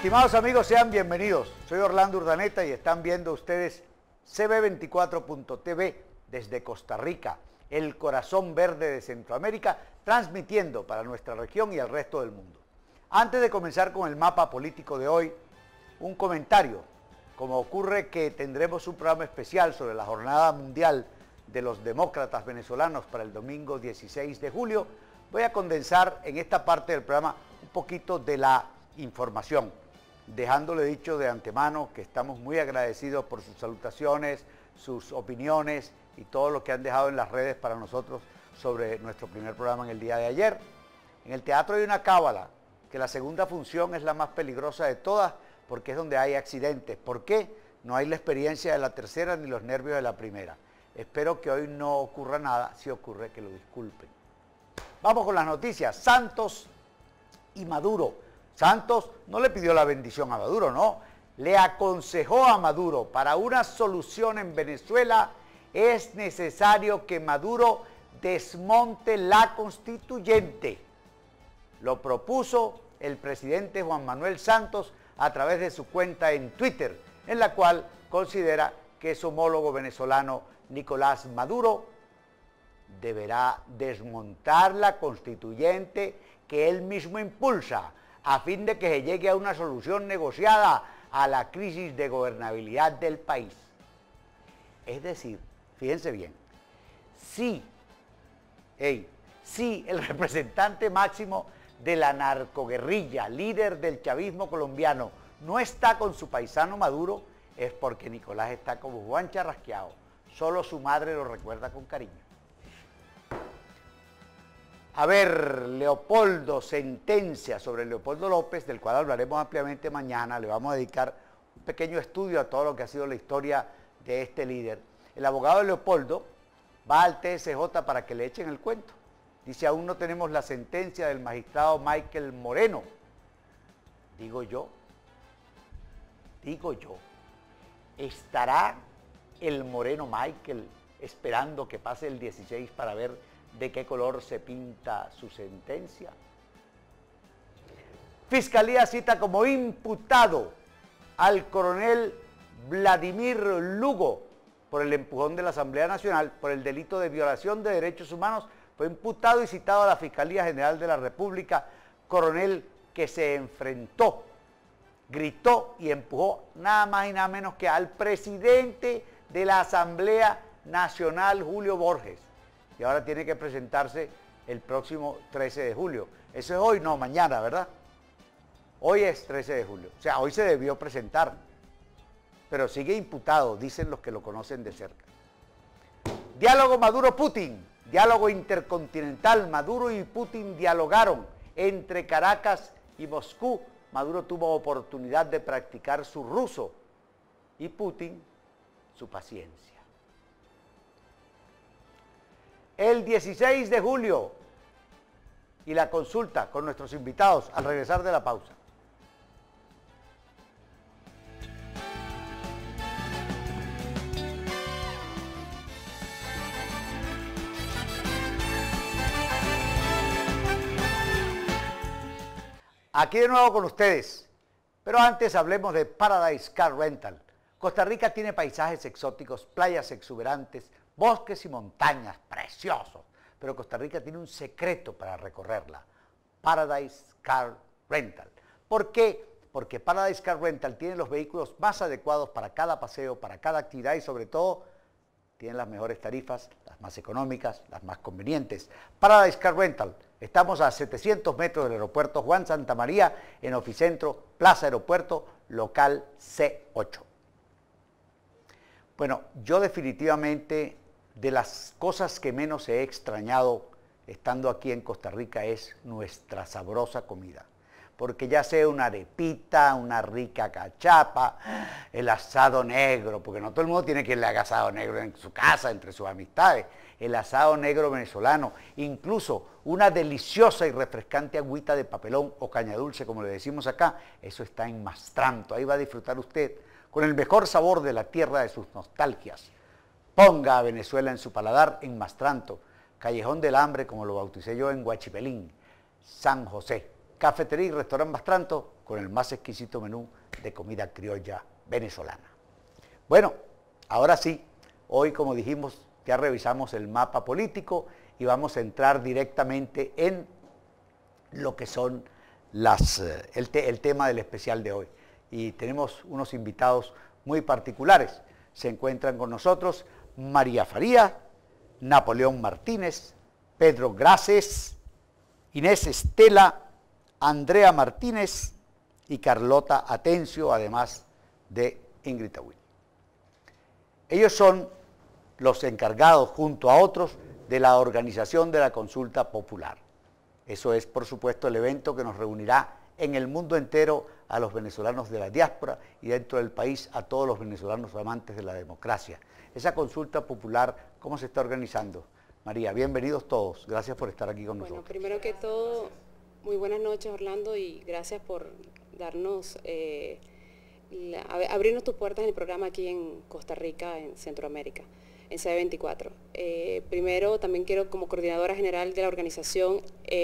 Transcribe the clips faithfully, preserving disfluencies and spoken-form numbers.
Estimados amigos, sean bienvenidos. Soy Orlando Urdaneta y están viendo ustedes C B veinticuatro punto T V desde Costa Rica, el corazón verde de Centroamérica, transmitiendo para nuestra región y el resto del mundo. Antes de comenzar con el mapa político de hoy, un comentario. Como ocurre que tendremos un programa especial sobre la Jornada Mundial de los Demócratas Venezolanos para el domingo dieciséis de julio, voy a condensar en esta parte del programa un poquito de la información, dejándole dicho de antemano que estamos muy agradecidos por sus salutaciones, sus opiniones y todo lo que han dejado en las redes para nosotros sobre nuestro primer programa en el día de ayer. En el teatro hay una cábala, que la segunda función es la más peligrosa de todas porque es donde hay accidentes. ¿Por qué? No hay la experiencia de la tercera ni los nervios de la primera. Espero que hoy no ocurra nada, si ocurre que lo disculpen. Vamos con las noticias. Santos y Maduro. Santos no le pidió la bendición a Maduro, no. Le aconsejó a Maduro, para una solución en Venezuela es necesario que Maduro desmonte la constituyente. Lo propuso el presidente Juan Manuel Santos a través de su cuenta en Twitter, en la cual considera que su homólogo venezolano Nicolás Maduro deberá desmontar la constituyente que él mismo impulsa, a fin de que se llegue a una solución negociada a la crisis de gobernabilidad del país. Es decir, fíjense bien, si, hey, si el representante máximo de la narcoguerrilla, líder del chavismo colombiano, no está con su paisano Maduro, es porque Nicolás está como Juan Charrasqueado, solo su madre lo recuerda con cariño. A ver, Leopoldo, sentencia sobre Leopoldo López, del cual hablaremos ampliamente mañana. Le vamos a dedicar un pequeño estudio a todo lo que ha sido la historia de este líder. El abogado de Leopoldo va al T S J para que le echen el cuento. Dice, aún no tenemos la sentencia del magistrado Michael Moreno. Digo yo, digo yo, ¿estará el Moreno Michael esperando que pase el dieciséis para ver de qué color se pinta su sentencia? Fiscalía cita como imputado al coronel Vladimir Lugo por el empujón de la Asamblea Nacional por el delito de violación de derechos humanos. Fue imputado y citado a la Fiscalía General de la República, coronel que se enfrentó, gritó y empujó nada más y nada menos que al presidente de la Asamblea Nacional, Julio Borges. Y ahora tiene que presentarse el próximo trece de julio. Eso es hoy, no, mañana, ¿verdad? Hoy es trece de julio. O sea, hoy se debió presentar, pero sigue imputado, dicen los que lo conocen de cerca. Diálogo Maduro-Putin, diálogo intercontinental. Maduro y Putin dialogaron entre Caracas y Moscú. Maduro tuvo oportunidad de practicar su ruso y Putin su paciencia. El dieciséis de julio y la consulta con nuestros invitados al regresar de la pausa. Aquí de nuevo con ustedes, pero antes hablemos de Paradise Car Rental. Costa Rica tiene paisajes exóticos, playas exuberantes, bosques y montañas preciosos, pero Costa Rica tiene un secreto para recorrerla: Paradise Car Rental. ¿Por qué? Porque Paradise Car Rental tiene los vehículos más adecuados para cada paseo, para cada actividad y sobre todo tienen las mejores tarifas, las más económicas, las más convenientes. Paradise Car Rental, estamos a setecientos metros del aeropuerto Juan Santa María, en Oficentro, Plaza Aeropuerto, local C ocho. Bueno, yo definitivamente de las cosas que menos he extrañado estando aquí en Costa Rica es nuestra sabrosa comida. Porque ya sea una arepita, una rica cachapa, el asado negro, porque no todo el mundo tiene que le haga asado negro en su casa, entre sus amistades, el asado negro venezolano, incluso una deliciosa y refrescante agüita de papelón o caña dulce, como le decimos acá, eso está en Mastranto. Ahí va a disfrutar usted con el mejor sabor de la tierra de sus nostalgias. Ponga a Venezuela en su paladar en Mastranto, Callejón del Hambre, como lo bauticé yo, en Huachipelín, San José. Cafetería y Restaurante Mastranto, con el más exquisito menú de comida criolla venezolana. Bueno, ahora sí, hoy como dijimos, ya revisamos el mapa político y vamos a entrar directamente en lo que son las, el, te, el tema del especial de hoy. Y tenemos unos invitados muy particulares. Se encuentran con nosotros María Faría, Napoleón Martínez, Pedro Graces, Inés Estela, Andrea Martínez y Carlota Atencio, además de Ingrid Tawil. Ellos son los encargados, junto a otros, de la organización de la consulta popular. Eso es, por supuesto, el evento que nos reunirá en el mundo entero a los venezolanos de la diáspora y dentro del país a todos los venezolanos amantes de la democracia. Esa consulta popular, ¿cómo se está organizando? María, bienvenidos todos. Gracias por estar aquí con bueno, nosotros. Bueno, primero que todo, muy buenas noches, Orlando, y gracias por darnos, eh, la, abrirnos tus puertas en el programa aquí en Costa Rica, en Centroamérica, en C B veinticuatro. Eh, primero, también quiero, como coordinadora general de la organización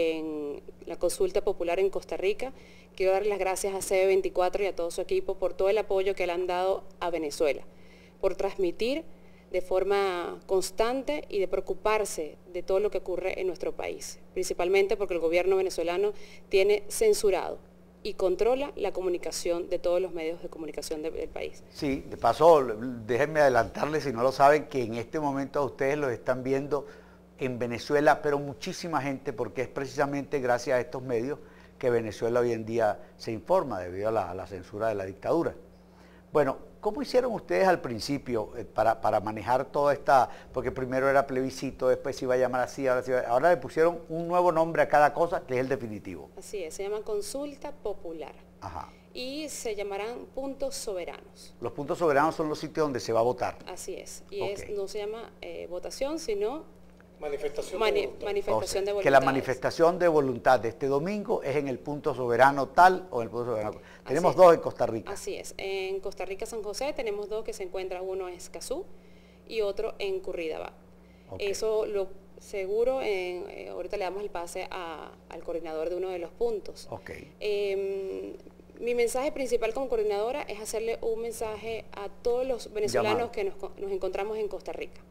en la consulta popular en Costa Rica, quiero dar las gracias a C B veinticuatro y a todo su equipo por todo el apoyo que le han dado a Venezuela, por transmitir de forma constante y de preocuparse de todo lo que ocurre en nuestro país, principalmente porque el gobierno venezolano tiene censurado y controla la comunicación de todos los medios de comunicación de, del país. Sí, de paso, déjenme adelantarles, si no lo saben, que en este momento ustedes los están viendo en Venezuela, pero muchísima gente, porque es precisamente gracias a estos medios que Venezuela hoy en día se informa debido a la, a la censura de la dictadura. Bueno, ¿cómo hicieron ustedes al principio eh, para, para manejar toda esta, porque primero era plebiscito, después se iba a llamar así, ahora, se iba, ahora le pusieron un nuevo nombre a cada cosa, que es el definitivo? Así es, se llama consulta popular. Ajá. Y se llamarán puntos soberanos. Los puntos soberanos son los sitios donde se va a votar. Así es, y okay. es, no se llama eh, votación, sino manifestación, mani de, voluntad. manifestación o sea, de voluntad. Que la manifestación de voluntad de este domingo es en el punto soberano tal o en el punto soberano. Tenemos dos en Costa Rica. Así es, en Costa Rica, San José, tenemos dos que se encuentran, uno en Escazú y otro en Curridabat. Okay. Eso lo seguro, en, eh, ahorita le damos el pase a, al coordinador de uno de los puntos. Okay. Eh, mi mensaje principal como coordinadora es hacerle un mensaje a todos los venezolanos Llamado. que nos, nos encontramos en Costa Rica.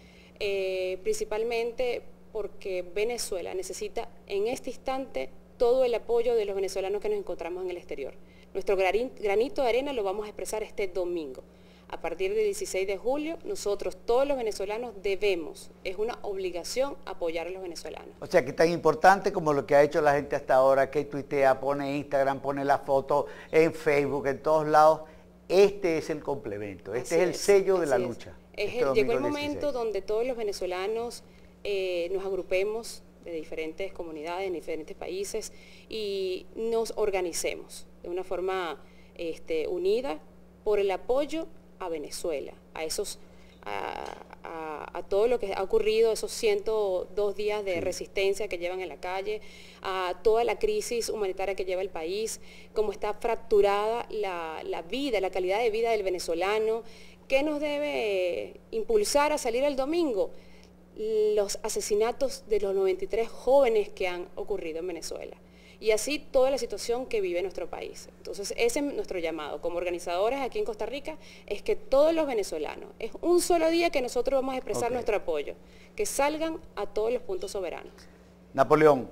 Eh, principalmente porque Venezuela necesita en este instante todo el apoyo de los venezolanos que nos encontramos en el exterior. Nuestro granito de arena lo vamos a expresar este domingo. A partir del dieciséis de julio, nosotros, todos los venezolanos, debemos, es una obligación apoyar a los venezolanos. O sea, que tan importante como lo que ha hecho la gente hasta ahora, que tuitea, pone Instagram, pone la foto en Facebook, en todos lados, este es el complemento, este es el sello de la lucha. Es el, llegó el momento donde todos los venezolanos eh, nos agrupemos de diferentes comunidades, en diferentes países y nos organicemos de una forma este, unida por el apoyo a Venezuela, a esos, a, a, a todo lo que ha ocurrido, esos ciento dos días de sí. resistencia que llevan en la calle, a toda la crisis humanitaria que lleva el país, cómo está fracturada la, la vida, la calidad de vida del venezolano. ¿Qué nos debe impulsar a salir el domingo? Los asesinatos de los noventa y tres jóvenes que han ocurrido en Venezuela. Y así toda la situación que vive nuestro país. Entonces ese es nuestro llamado como organizadores aquí en Costa Rica, es que todos los venezolanos, es un solo día que nosotros vamos a expresar okay. nuestro apoyo, que salgan a todos los puntos soberanos. Napoleón,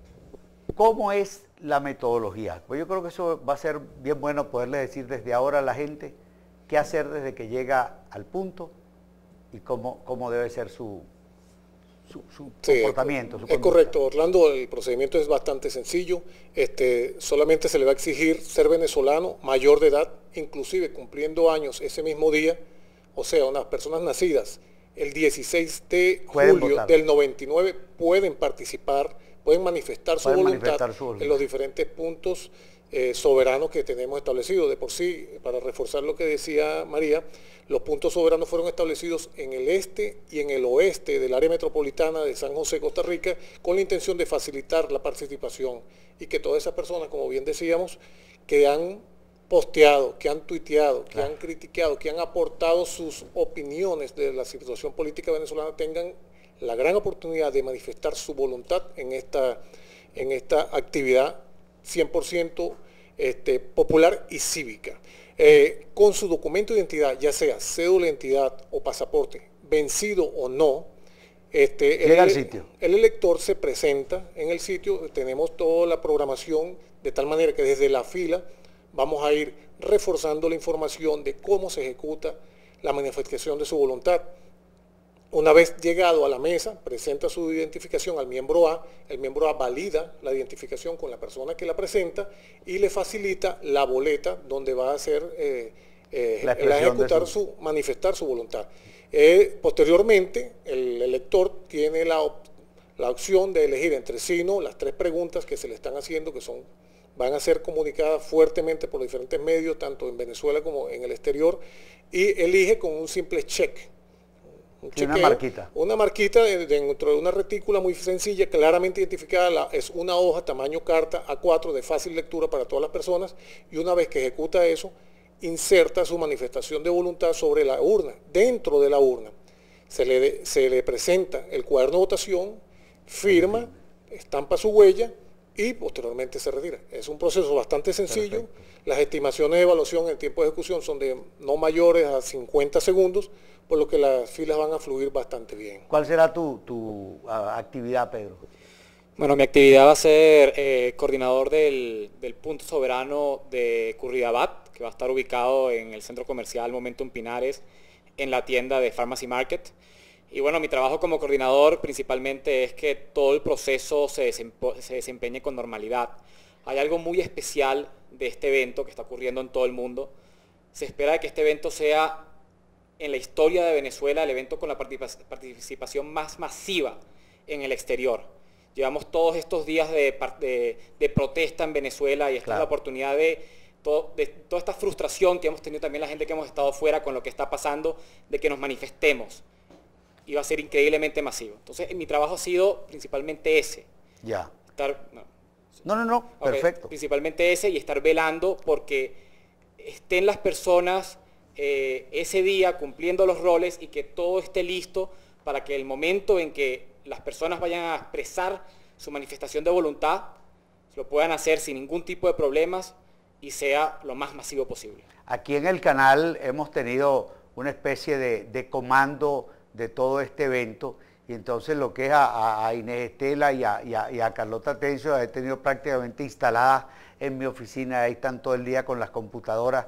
¿cómo es la metodología? Pues yo creo que eso va a ser bien bueno poderle decir desde ahora a la gente qué hacer desde que llega al punto y cómo, cómo debe ser su, su, su sí, comportamiento. Es, su es correcto, Orlando, el procedimiento es bastante sencillo. Este, solamente se le va a exigir ser venezolano, mayor de edad, inclusive cumpliendo años ese mismo día, o sea, unas personas nacidas el dieciséis de julio del noventa y nueve pueden participar, pueden manifestar su, pueden voluntad, manifestar su voluntad en los diferentes puntos Eh, soberanos que tenemos establecidos. De por sí, para reforzar lo que decía María, los puntos soberanos fueron establecidos en el este y en el oeste del área metropolitana de San José, Costa Rica, con la intención de facilitar la participación y que todas esas personas, como bien decíamos, que han posteado, que han tuiteado, que claro. han criticado, que han aportado sus opiniones de la situación política venezolana, tengan la gran oportunidad de manifestar su voluntad en esta, en esta actividad cien por ciento este, popular y cívica. Eh, con su documento de identidad, ya sea cédula de identidad o pasaporte, vencido o no, este, el, al sitio. el elector se presenta en el sitio, tenemos toda la programación de tal manera que desde la fila vamos a ir reforzando la información de cómo se ejecuta la manifestación de su voluntad. Una vez llegado a la mesa, presenta su identificación al miembro A, el miembro A valida la identificación con la persona que la presenta y le facilita la boleta donde va a hacer, eh, eh, la ejecutar su... su, manifestar su voluntad. Eh, posteriormente, el elector tiene la, op la opción de elegir entre sí no las tres preguntas que se le están haciendo, que son, van a ser comunicadas fuertemente por diferentes medios, tanto en Venezuela como en el exterior, y elige con un simple check. Un chequeo, una marquita. Una marquita dentro de una retícula muy sencilla, claramente identificada, la, es una hoja tamaño carta A cuatro de fácil lectura para todas las personas, y una vez que ejecuta eso, inserta su manifestación de voluntad sobre la urna. Dentro de la urna se le, se le presenta el cuaderno de votación, firma, estampa su huella y posteriormente se retira. Es un proceso bastante sencillo. Perfecto. Las estimaciones de evaluación en el tiempo de ejecución son de no mayores a cincuenta segundos, por lo que las filas van a fluir bastante bien. ¿Cuál será tu, tu uh, actividad, Pedro? Bueno, mi actividad va a ser eh, coordinador del, del punto soberano de Curridabat, que va a estar ubicado en el centro comercial Momentum Pinares, en la tienda de Pharmacy Market. Y bueno, mi trabajo como coordinador principalmente es que todo el proceso se, se desempeñe con normalidad. Hay algo muy especial de este evento que está ocurriendo en todo el mundo. Se espera que este evento sea, en la historia de Venezuela, el evento con la participación más masiva en el exterior. Llevamos todos estos días de, de, de protesta en Venezuela y esta claro. es la oportunidad de, todo, de toda esta frustración que hemos tenido también la gente que hemos estado fuera con lo que está pasando, de que nos manifestemos. Y va a ser increíblemente masivo. Entonces, mi trabajo ha sido principalmente ese. Ya. Estar, no, no, no, no, okay, perfecto. Principalmente ese y estar velando porque estén las personas eh, ese día cumpliendo los roles y que todo esté listo para que el momento en que las personas vayan a expresar su manifestación de voluntad, lo puedan hacer sin ningún tipo de problemas y sea lo más masivo posible. Aquí en el canal hemos tenido una especie de, de comando de todo este evento y entonces lo que es a, a Inés Estela y a, y, a, y a Carlota Tencio he tenido prácticamente instaladas en mi oficina, ahí están todo el día con las computadoras.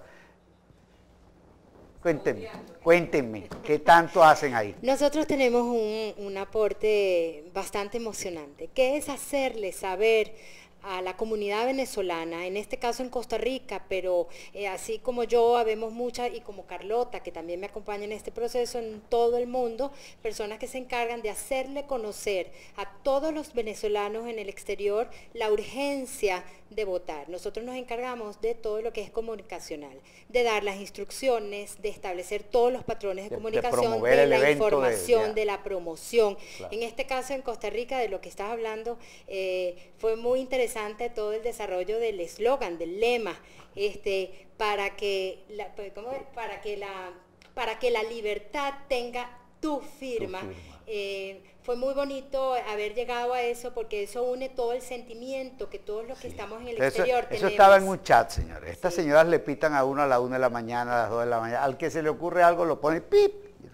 Cuéntenme, cuéntenme, ¿qué tanto hacen ahí? Nosotros tenemos un, un aporte bastante emocionante, que es hacerle saber a la comunidad venezolana, en este caso en Costa Rica, pero eh, así como yo, habemos muchas, y como Carlota, que también me acompaña en este proceso, en todo el mundo, personas que se encargan de hacerle conocer a todos los venezolanos en el exterior la urgencia de votar. Nosotros nos encargamos de todo lo que es comunicacional, de dar las instrucciones, de establecer todos los patrones de, de comunicación, de, de la información, de, de, de la promoción. Claro. En este caso en Costa Rica, de lo que estás hablando, eh, fue muy interesante todo el desarrollo del eslogan, del lema, este, para que la, ¿cómo es? para que la, para que la libertad tenga tu firma. Tu firma. Eh, fue muy bonito haber llegado a eso porque eso une todo el sentimiento que todos los que sí. estamos en el eso, exterior eso tenemos. Eso estaba en un chat, señores. Estas sí. señoras le pitan a uno a la una de la mañana, a las dos de la mañana. Al que se le ocurre algo lo pone pip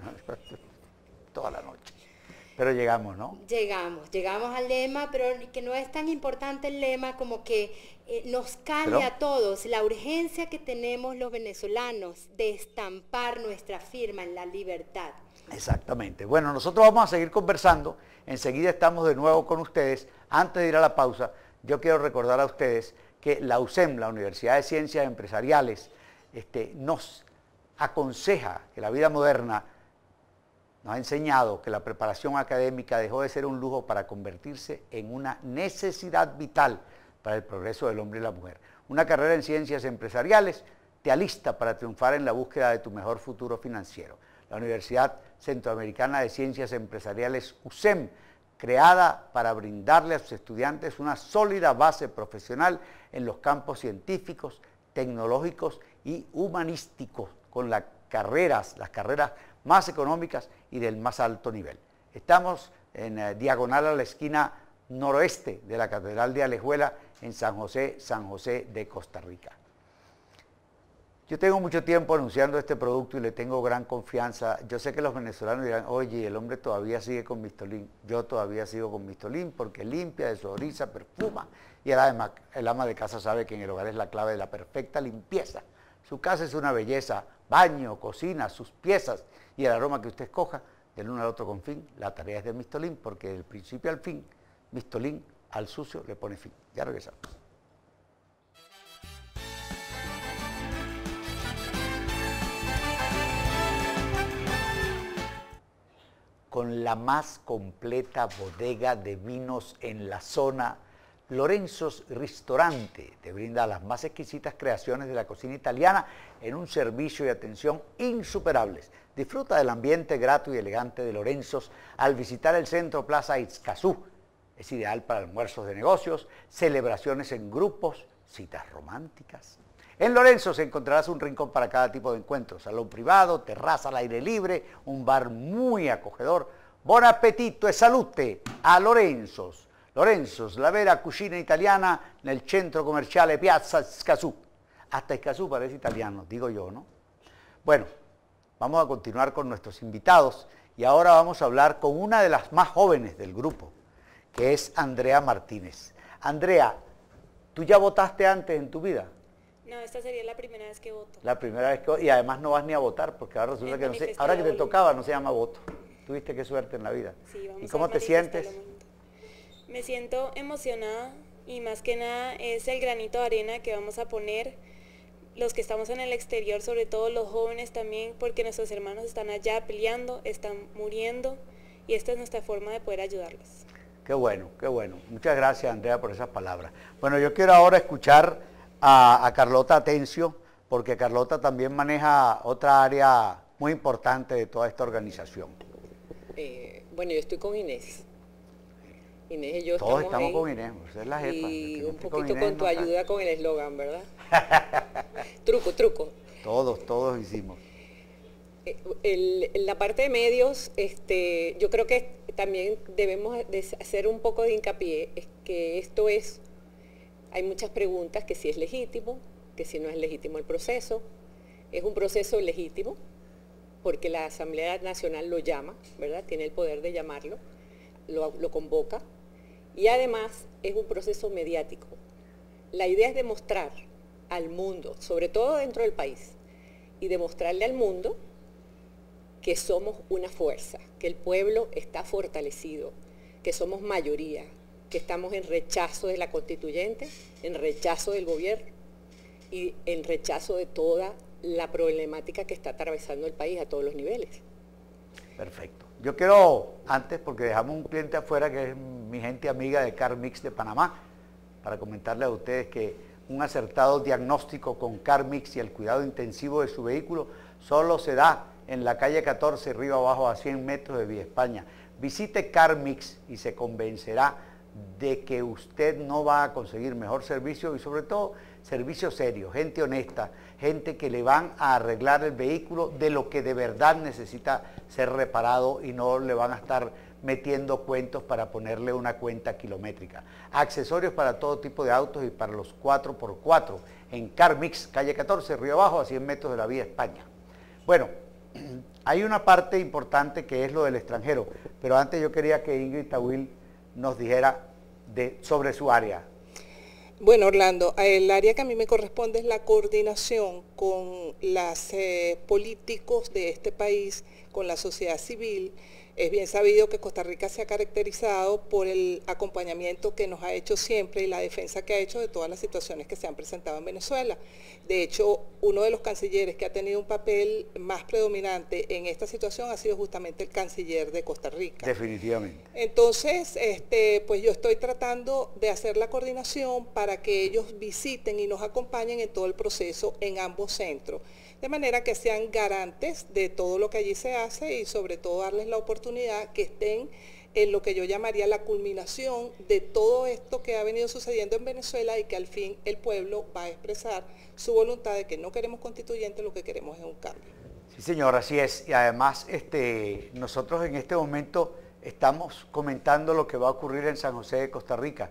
toda la noche. Pero llegamos, ¿no? Llegamos, llegamos al lema, pero que no es tan importante el lema como que eh, nos cale pero, a todos la urgencia que tenemos los venezolanos de estampar nuestra firma en la libertad. Exactamente. Bueno, nosotros vamos a seguir conversando. Enseguida estamos de nuevo con ustedes. Antes de ir a la pausa, yo quiero recordar a ustedes que la U S E M, la Universidad de Ciencias Empresariales, este, nos aconseja que la vida moderna nos ha enseñado que la preparación académica dejó de ser un lujo para convertirse en una necesidad vital para el progreso del hombre y la mujer. Una carrera en ciencias empresariales te alista para triunfar en la búsqueda de tu mejor futuro financiero. La Universidad Centroamericana de Ciencias Empresariales U S E M, creada para brindarle a sus estudiantes una sólida base profesional en los campos científicos, tecnológicos y humanísticos, con las carreras, las carreras más económicas y del más alto nivel. Estamos en eh, diagonal a la esquina noroeste de la Catedral de Alajuela, en San José, San José de Costa Rica. Yo tengo mucho tiempo anunciando este producto y le tengo gran confianza. Yo sé que los venezolanos dirán, oye, el hombre todavía sigue con Mistolín. Yo todavía sigo con Mistolín porque limpia, desodoriza, perfuma. Y además, el ama de casa sabe que en el hogar es la clave de la perfecta limpieza. Su casa es una belleza, baño, cocina, sus piezas y el aroma que usted escoja, del uno al otro con fin. La tarea es de Mistolín porque del principio al fin, Mistolín al sucio le pone fin. Ya regresamos. Con la más completa bodega de vinos en la zona, Lorenzo's Ristorante te brinda las más exquisitas creaciones de la cocina italiana en un servicio y atención insuperables. Disfruta del ambiente grato y elegante de Lorenzo's al visitar el Centro Plaza Itzcazú. Es ideal para almuerzos de negocios, celebraciones en grupos, citas románticas. En Lorenzo's encontrarás un rincón para cada tipo de encuentro, salón privado, terraza al aire libre, un bar muy acogedor. Buon appetito e salute a Lorenzo's. Lorenzo's, la vera cucina italiana nel centro commerciale Piazza Escazú. Hasta Escazú parece italiano, digo yo, ¿no? Bueno, vamos a continuar con nuestros invitados y ahora vamos a hablar con una de las más jóvenes del grupo, que es Andrea Martínez. Andrea, ¿tú ya votaste antes en tu vida? No, esta sería la primera vez que voto. La primera vez que y además no vas ni a votar porque ahora resulta que no sé, ahora que te tocaba no se llama voto. Tuviste qué suerte en la vida. Sí, vamos ¿Y cómo a te sientes? Me siento emocionada y más que nada es el granito de arena que vamos a poner los que estamos en el exterior, sobre todo los jóvenes también, porque nuestros hermanos están allá peleando, están muriendo y esta es nuestra forma de poder ayudarles. Qué bueno, qué bueno. Muchas gracias, Andrea, por esas palabras. Bueno, yo quiero ahora escuchar a, a Carlota Atencio, porque Carlota también maneja otra área muy importante de toda esta organización. Eh, bueno, yo estoy con Inés. Inés y yo Todos estamos, estamos con Inés, usted es la jefa. Y no un poquito con, con, Inés, tu no ayuda con el eslogan, ¿verdad? truco, truco. Todos, todos hicimos. El, la parte de medios, este, yo creo que también debemos de hacer un poco de hincapié, es que esto es, hay muchas preguntas, que si es legítimo, que si no es legítimo el proceso. Es un proceso legítimo, porque la Asamblea Nacional lo llama, ¿verdad? Tiene el poder de llamarlo, lo, lo convoca, y además es un proceso mediático. La idea es demostrar al mundo, sobre todo dentro del país, y demostrarle al mundo que somos una fuerza, que el pueblo está fortalecido, que somos mayoría, que estamos en rechazo de la constituyente, en rechazo del gobierno y en rechazo de toda la problemática que está atravesando el país a todos los niveles. Perfecto. Yo quiero, antes, porque dejamos un cliente afuera que es mi gente amiga de CarMix de Panamá, para comentarle a ustedes que un acertado diagnóstico con CarMix y el cuidado intensivo de su vehículo solo se da en la calle catorce, río abajo, a cien metros de Vía España. Visite CarMix y se convencerá de que usted no va a conseguir mejor servicio y sobre todo servicio serio, gente honesta, gente que le van a arreglar el vehículo de lo que de verdad necesita ser reparado y no le van a estar metiendo cuentos para ponerle una cuenta kilométrica. Accesorios para todo tipo de autos y para los cuatro por cuatro en CarMix, calle catorce, río abajo, a cien metros de la Vía España. Bueno, hay una parte importante que es lo del extranjero, pero antes yo quería que Ingrid Tawil nos dijera de, sobre su área. Bueno, Orlando, el área que a mí me corresponde es la coordinación con los eh, políticos de este país, con la sociedad civil. Es bien sabido que Costa Rica se ha caracterizado por el acompañamiento que nos ha hecho siempre y la defensa que ha hecho de todas las situaciones que se han presentado en Venezuela. De hecho, uno de los cancilleres que ha tenido un papel más predominante en esta situación ha sido justamente el canciller de Costa Rica. Definitivamente. Entonces, este, pues yo estoy tratando de hacer la coordinación para que ellos visiten y nos acompañen en todo el proceso en ambos centros, de manera que sean garantes de todo lo que allí se hace y sobre todo darles la oportunidad que estén en lo que yo llamaría la culminación de todo esto que ha venido sucediendo en Venezuela y que al fin el pueblo va a expresar su voluntad de que no queremos constituyente, lo que queremos es un cambio. Sí, señor, así es. Y además este, nosotros en este momento estamos comentando lo que va a ocurrir en San José de Costa Rica.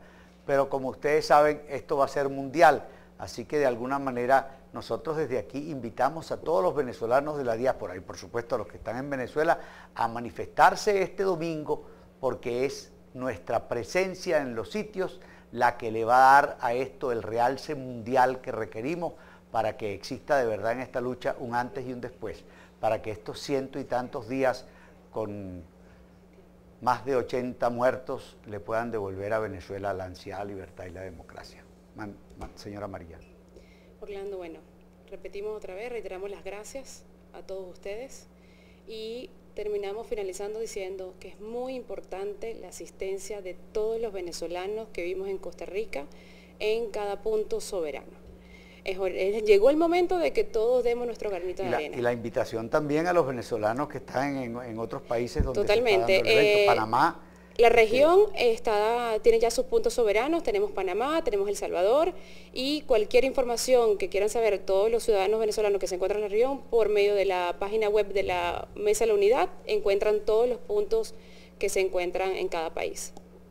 pero como ustedes saben, esto va a ser mundial, así que de alguna manera nosotros desde aquí invitamos a todos los venezolanos de la diáspora y por supuesto a los que están en Venezuela a manifestarse este domingo, porque es nuestra presencia en los sitios la que le va a dar a esto el realce mundial que requerimos para que exista de verdad en esta lucha un antes y un después, para que estos ciento y tantos días con más de ochenta muertos le puedan devolver a Venezuela la ansiada libertad y la democracia. Man, man, señora María. Orlando, bueno, repetimos otra vez, reiteramos las gracias a todos ustedes y terminamos finalizando diciendo que es muy importante la asistencia de todos los venezolanos que vivimos en Costa Rica en cada punto soberano. Es, es, llegó el momento de que todos demos nuestro granito de y la, arena. Y la invitación también a los venezolanos que están en, en otros países donde Totalmente. se está dando el evento, eh, Panamá. La región está, tiene ya sus puntos soberanos, tenemos Panamá, tenemos El Salvador y cualquier información que quieran saber todos los ciudadanos venezolanos que se encuentran en la región, por medio de la página web de la Mesa de la Unidad, encuentran todos los puntos que se encuentran en cada país.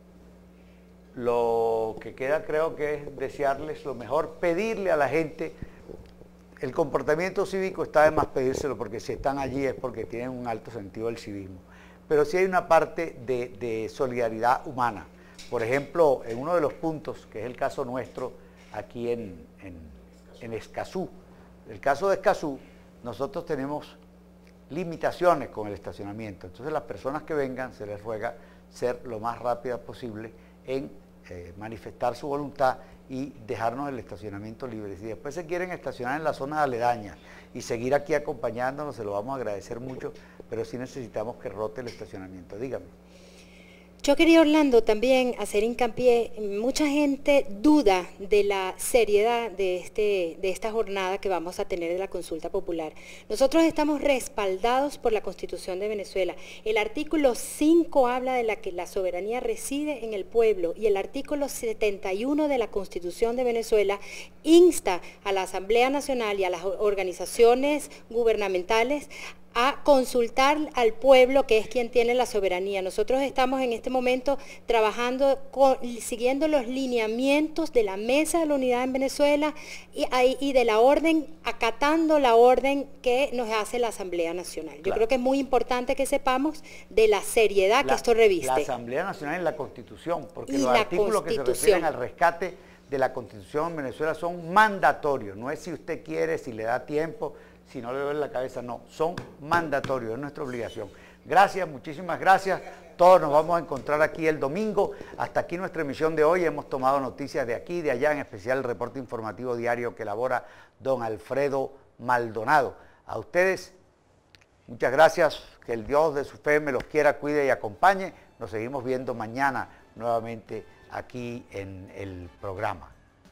Lo que queda creo que es desearles lo mejor, pedirle a la gente, el comportamiento cívico está de más pedírselo porque si están allí es porque tienen un alto sentido del civismo. Pero sí hay una parte de, de solidaridad humana. Por ejemplo, en uno de los puntos, que es el caso nuestro, aquí en, en, en Escazú, el caso de Escazú, nosotros tenemos limitaciones con el estacionamiento. Entonces las personas que vengan se les ruega ser lo más rápida posible en eh, manifestar su voluntad y dejarnos el estacionamiento libre. Si después se quieren estacionar en la zona aledaña y seguir aquí acompañándonos, se lo vamos a agradecer mucho, pero sí necesitamos que rote el estacionamiento. Dígame. Yo quería, Orlando, también hacer hincapié, mucha gente duda de la seriedad de, este, de esta jornada que vamos a tener de la consulta popular. Nosotros estamos respaldados por la Constitución de Venezuela. El artículo cinco habla de la que la soberanía reside en el pueblo y el artículo setenta y uno de la Constitución de Venezuela insta a la Asamblea Nacional y a las organizaciones gubernamentales a consultar al pueblo, que es quien tiene la soberanía. Nosotros estamos en este momento trabajando, con, siguiendo los lineamientos de la Mesa de la Unidad en Venezuela y, y de la orden, acatando la orden que nos hace la Asamblea Nacional. Yo claro. creo que es muy importante que sepamos de la seriedad la, que esto reviste. La Asamblea Nacional y la Constitución, porque y los artículos que se refieren al rescate de la Constitución en Venezuela son mandatorios, no es si usted quiere, si le da tiempo, si no le duele la cabeza, no, son mandatorios, es nuestra obligación. Gracias, muchísimas gracias. Todos nos vamos a encontrar aquí el domingo. Hasta aquí nuestra emisión de hoy. Hemos tomado noticias de aquí y de allá, en especial el reporte informativo diario que elabora don Alfredo Maldonado. A ustedes, muchas gracias. Que el Dios de su fe me los quiera, cuide y acompañe. Nos seguimos viendo mañana nuevamente aquí en el programa.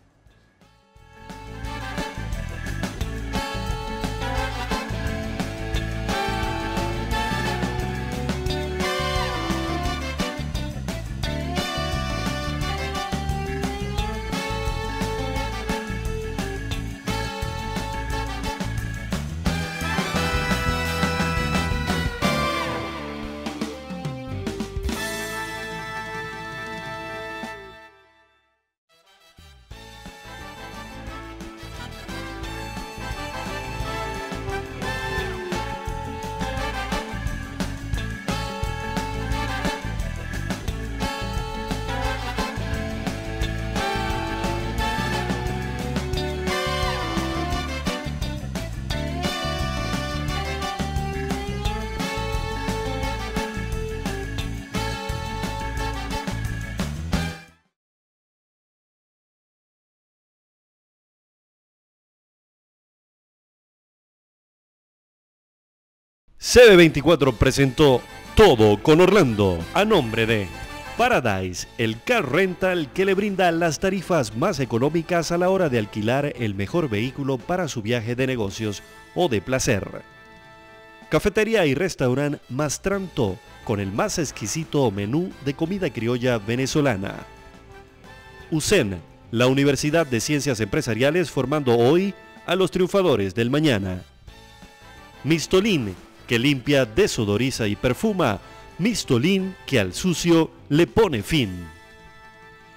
C B veinticuatro presentó Todo con Orlando, a nombre de Paradise, el car rental que le brinda las tarifas más económicas a la hora de alquilar el mejor vehículo para su viaje de negocios o de placer. Cafetería y restaurante Mastranto, con el más exquisito menú de comida criolla venezolana. U C E N, la Universidad de Ciencias Empresariales, formando hoy a los triunfadores del mañana. Mistolín, que limpia, desodoriza y perfuma. Mistolín, que al sucio le pone fin.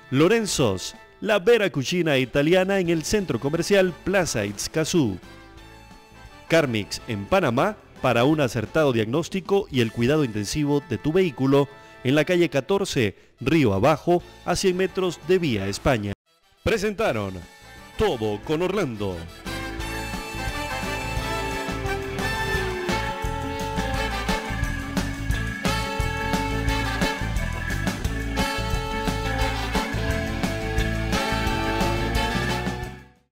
Lorenzos, la vera cucina italiana en el centro comercial Plaza Itzcazú. Carmix en Panamá para un acertado diagnóstico y el cuidado intensivo de tu vehículo en la calle catorce, Río Abajo, a cien metros de Vía España. Presentaron Todo con Orlando.